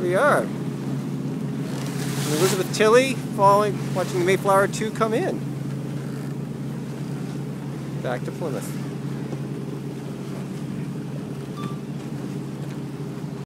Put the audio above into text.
we are. Elizabeth Tilley watching the Mayflower 2 come in. Back to Plymouth.